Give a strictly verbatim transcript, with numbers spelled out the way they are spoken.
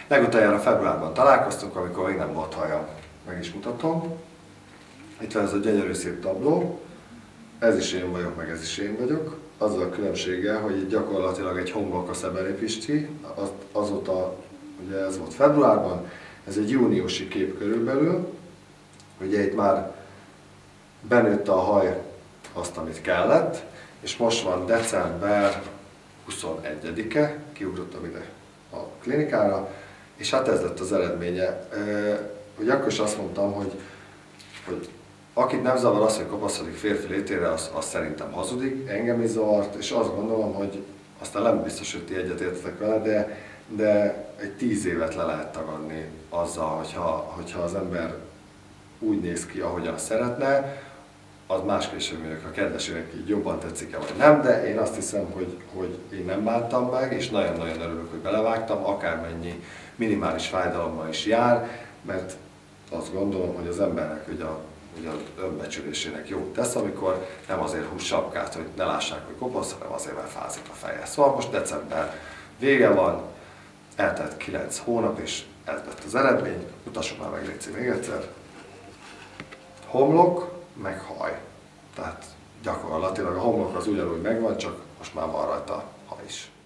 Legutoljára februárban találkoztunk, amikor még nem volt haja. Meg is mutatom. Itt van ez a gyönyörű szép tabló. Ez is én vagyok, meg ez is én vagyok. Azzal a különbséggel, hogy itt gyakorlatilag egy homlok a Szeberi Pisti. Az, azóta, ugye ez volt februárban, ez egy júniusi kép körülbelül. Ugye itt már benőtte a haj azt, amit kellett, és most van december huszonegyedike, kiugrottam ide a klinikára, és hát ez lett az eredménye. Ugye akkor is azt mondtam, hogy, hogy akit nem zavar az, hogy kopaszodik férfi létére, az, az szerintem hazudik, engem is zavart, és azt gondolom, hogy aztán nem biztos, hogy ti egyetértetek vele, de, de egy tíz évet le lehet tagadni azzal, hogyha, hogyha az ember úgy néz ki, ahogyan szeretne, az más kérdés, hogy a kedvesének így jobban tetszik-e vagy nem, de én azt hiszem, hogy, hogy én nem bántam meg, és nagyon-nagyon örülök, hogy belevágtam, akármennyi minimális fájdalommal is jár, mert azt gondolom, hogy az embernek ugye a, ugye az önbecsülésének jót tesz, amikor nem azért húz sapkát, hogy ne lássák, hogy kopasz, hanem azért, mert fázik a feje. Szóval most december vége van, eltelt kilenc hónap, és ez lett az eredmény. Mutassuk már meg, Léci, még egyszer. Homlok, meg haj. Tehát gyakorlatilag a homlok az ugyanúgy megvan, csak most már van rajta haj is.